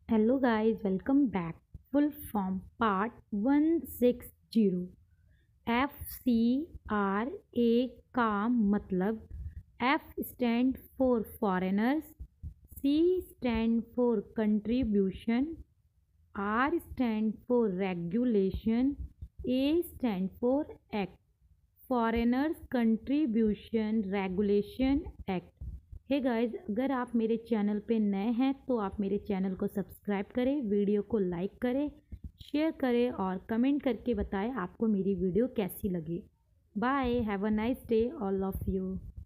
Hello guys, welcome back. Full form part 160. FCRA का मतलब F stand for foreigners, C stand for contribution, R stand for regulation, A stand for act. Foreigners Contribution Regulation Act. Hey guys, अगर आप मेरे channel पे नए हैं तो आप मेरे चैनल को सब्सक्राइब करें, वीडियो को लाइक करें, शेयर करें और कमेंट करके बताएं आपको मेरी वीडियो कैसी लगी। Bye, have a nice day all of you.